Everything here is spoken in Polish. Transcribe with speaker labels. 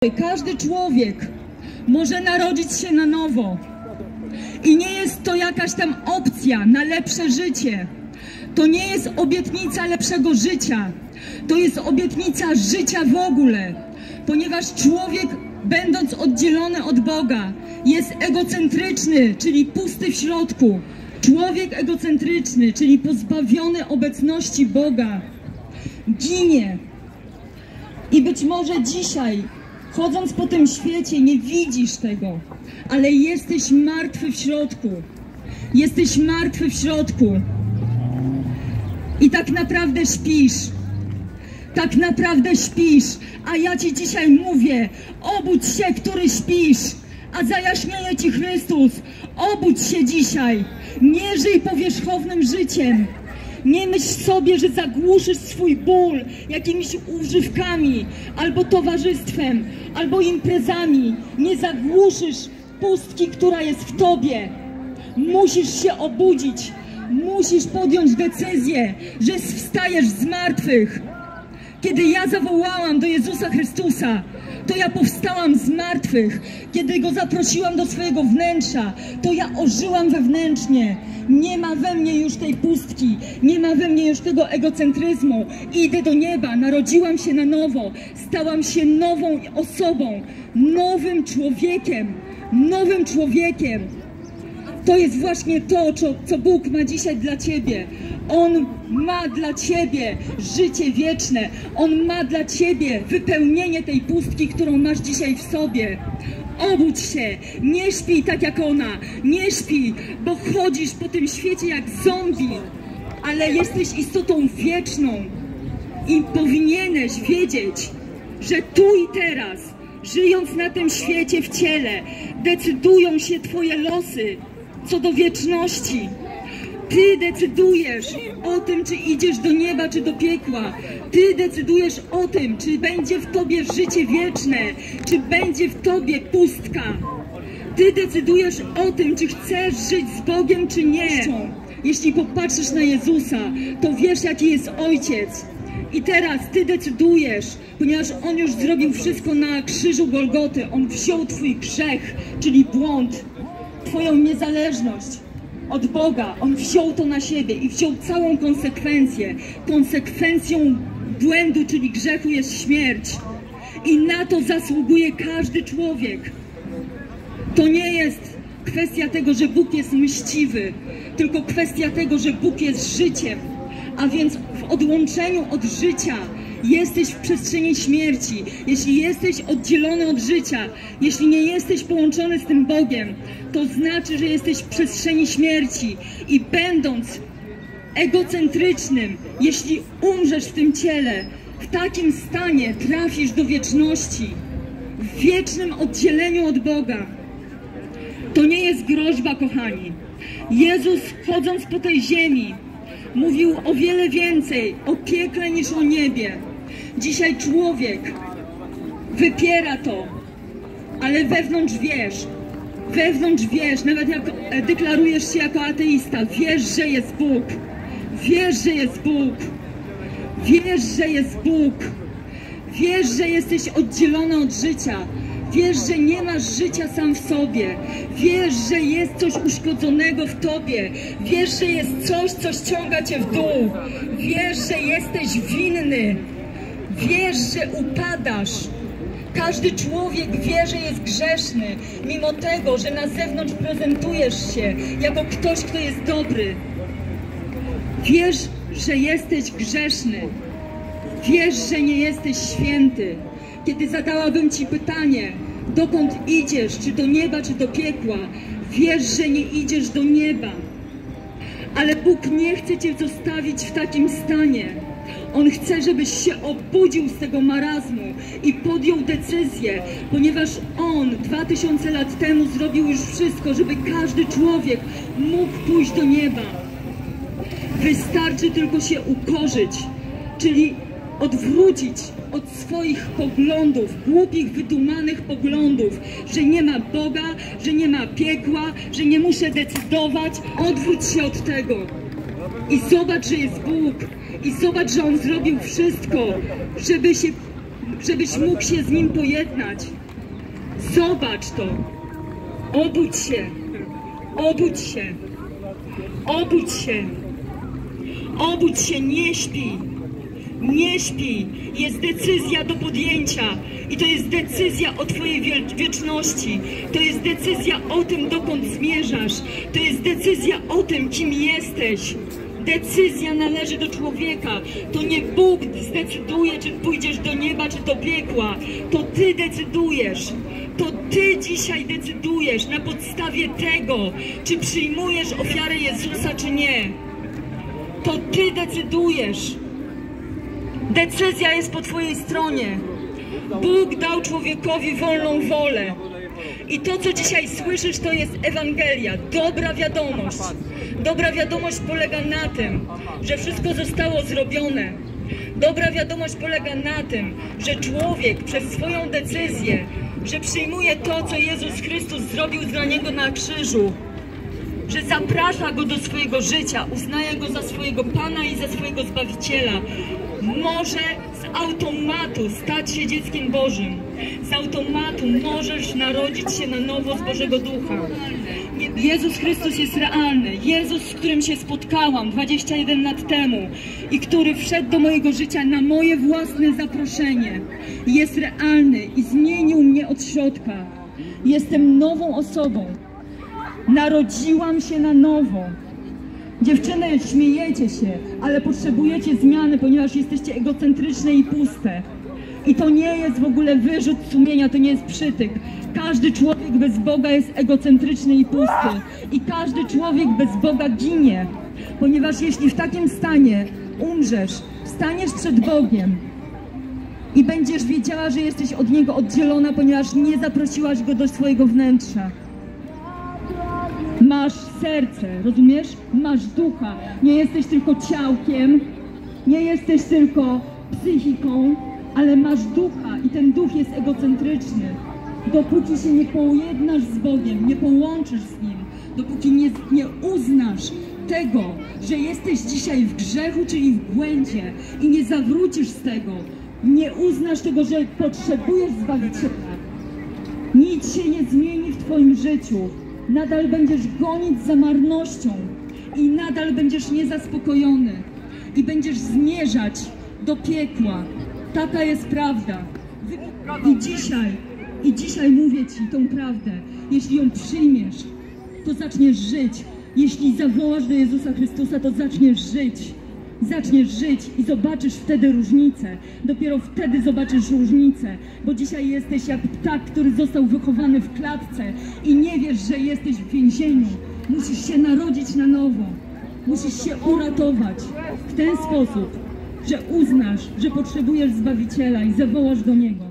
Speaker 1: Każdy człowiek może narodzić się na nowo i nie jest to jakaś tam opcja na lepsze życie. To nie jest obietnica lepszego życia, to jest obietnica życia w ogóle, ponieważ człowiek, będąc oddzielony od Boga, jest egocentryczny, czyli pusty w środku. Człowiek egocentryczny, czyli pozbawiony obecności Boga, ginie. I być może dzisiaj, chodząc po tym świecie, nie widzisz tego, ale jesteś martwy w środku. Jesteś martwy w środku. I tak naprawdę śpisz. Tak naprawdę śpisz. A ja ci dzisiaj mówię, obudź się, który śpisz, a zajaśnieje ci Chrystus. Obudź się dzisiaj. Nie żyj powierzchownym życiem. Nie myśl sobie, że zagłuszysz swój ból jakimiś używkami, albo towarzystwem, albo imprezami. Nie zagłuszysz pustki, która jest w tobie. Musisz się obudzić. Musisz podjąć decyzję, że wstajesz z martwych. Kiedy ja zawołałam do Jezusa Chrystusa, to ja powstałam z martwych. Kiedy Go zaprosiłam do swojego wnętrza, to ja ożyłam wewnętrznie. Nie ma we mnie już tej pustki, nie ma we mnie już tego egocentryzmu. Idę do nieba, narodziłam się na nowo, stałam się nową osobą, nowym człowiekiem, nowym człowiekiem. To jest właśnie to, co Bóg ma dzisiaj dla ciebie. On ma dla ciebie życie wieczne. On ma dla ciebie wypełnienie tej pustki, którą masz dzisiaj w sobie. Obudź się, nie śpij tak jak ona, nie śpij, bo chodzisz po tym świecie jak zombie, ale jesteś istotą wieczną i powinieneś wiedzieć, że tu i teraz, żyjąc na tym świecie w ciele, decydują się twoje losy co do wieczności. Ty decydujesz o tym, czy idziesz do nieba, czy do piekła. Ty decydujesz o tym, czy będzie w tobie życie wieczne, czy będzie w tobie pustka. Ty decydujesz o tym, czy chcesz żyć z Bogiem, czy nie. Jeśli popatrzysz na Jezusa, to wiesz, jaki jest Ojciec. I teraz Ty decydujesz, ponieważ On już zrobił wszystko na krzyżu Golgoty. On wziął Twój grzech, czyli błąd, Twoją niezależność od Boga. On wziął to na siebie i wziął całą konsekwencję. Konsekwencją błędu, czyli grzechu, jest śmierć. I na to zasługuje każdy człowiek. To nie jest kwestia tego, że Bóg jest mściwy, tylko kwestia tego, że Bóg jest życiem. A więc w odłączeniu od życia jesteś w przestrzeni śmierci. Jeśli jesteś oddzielony od życia, jeśli nie jesteś połączony z tym Bogiem, to znaczy, że jesteś w przestrzeni śmierci. I będąc egocentrycznym, jeśli umrzesz w tym ciele, w takim stanie trafisz do wieczności, w wiecznym oddzieleniu od Boga. To nie jest groźba, kochani. Jezus, chodząc po tej ziemi, mówił o wiele więcej o piekle niż o niebie. Dzisiaj człowiek wypiera to, ale wewnątrz wiesz, nawet jak deklarujesz się jako ateista, wiesz, że jest Bóg. Wiesz, że jest Bóg. Wiesz, że jest Bóg. Wiesz, że jesteś oddzielony od życia. Wiesz, że nie masz życia sam w sobie. Wiesz, że jest coś uszkodzonego w tobie. Wiesz, że jest coś, co ściąga cię w dół. Wiesz, że jesteś winny. Wiesz, że upadasz. Każdy człowiek wie, że jest grzeszny, mimo tego, że na zewnątrz prezentujesz się jako ktoś, kto jest dobry. Wiesz, że jesteś grzeszny. Wiesz, że nie jesteś święty. Kiedy zadałabym ci pytanie, dokąd idziesz, czy do nieba, czy do piekła, wiesz, że nie idziesz do nieba. Ale Bóg nie chce cię zostawić w takim stanie. On chce, żebyś się obudził z tego marazmu i podjął decyzję, ponieważ On 2000 lat temu zrobił już wszystko, żeby każdy człowiek mógł pójść do nieba. Wystarczy tylko się ukorzyć, czyli odwrócić od swoich poglądów, głupich, wydumanych poglądów, że nie ma Boga, że nie ma piekła, że nie muszę decydować. Odwróć się od tego i zobacz, że jest Bóg. I zobacz, że On zrobił wszystko, żebyś mógł się z Nim pojednać. Zobacz to. Obudź się. Obudź się. Obudź się. Obudź się, nie śpij. Nie śpij. Jest decyzja do podjęcia. I to jest decyzja o Twojej wieczności. To jest decyzja o tym, dokąd zmierzasz. To jest decyzja o tym, kim jesteś. Decyzja należy do człowieka. To nie Bóg zdecyduje, czy pójdziesz do nieba, czy do piekła. To Ty decydujesz. To Ty dzisiaj decydujesz na podstawie tego, czy przyjmujesz ofiarę Jezusa, czy nie. To Ty decydujesz. Decyzja jest po Twojej stronie. Bóg dał człowiekowi wolną wolę. I to, co dzisiaj słyszysz, to jest Ewangelia, dobra wiadomość. Dobra wiadomość polega na tym, że wszystko zostało zrobione. Dobra wiadomość polega na tym, że człowiek przez swoją decyzję, że przyjmuje to, co Jezus Chrystus zrobił dla niego na krzyżu, że zaprasza go do swojego życia, uznaje go za swojego Pana i za swojego Zbawiciela, może z automatu stać się dzieckiem Bożym. Z automatu możesz narodzić się na nowo z Bożego Ducha. Jezus Chrystus jest realny. Jezus, z którym się spotkałam 21 lat temu i który wszedł do mojego życia na moje własne zaproszenie, jest realny i zmienił mnie od środka. Jestem nową osobą. Narodziłam się na nowo. Dziewczyny, śmiejecie się, ale potrzebujecie zmiany, ponieważ jesteście egocentryczne i puste. I to nie jest w ogóle wyrzut sumienia, to nie jest przytyk. Każdy człowiek bez Boga jest egocentryczny i pusty. I każdy człowiek bez Boga ginie. Ponieważ jeśli w takim stanie umrzesz, staniesz przed Bogiem i będziesz wiedziała, że jesteś od Niego oddzielona, ponieważ nie zaprosiłaś Go do swojego wnętrza. Masz serce, rozumiesz? Masz ducha. Nie jesteś tylko ciałkiem, nie jesteś tylko psychiką, ale masz ducha i ten duch jest egocentryczny. Dopóki się nie pojednasz z Bogiem, nie połączysz z Nim, dopóki nie uznasz tego, że jesteś dzisiaj w grzechu, czyli w błędzie i nie zawrócisz z tego, nie uznasz tego, że potrzebujesz Zbawiciela, nic się nie zmieni w Twoim życiu. Nadal będziesz gonić za marnością i nadal będziesz niezaspokojony i będziesz zmierzać do piekła. Taka jest prawda. I dzisiaj mówię Ci tą prawdę. Jeśli ją przyjmiesz, to zaczniesz żyć. Jeśli zawołasz do Jezusa Chrystusa, to zaczniesz żyć. Zaczniesz żyć i zobaczysz wtedy różnicę. Dopiero wtedy zobaczysz różnicę. Bo dzisiaj jesteś jak ptak, który został wychowany w klatce i nie wiesz, że jesteś w więzieniu. Musisz się narodzić na nowo. Musisz się uratować w ten sposób, że uznasz, że potrzebujesz Zbawiciela i zawołasz do Niego.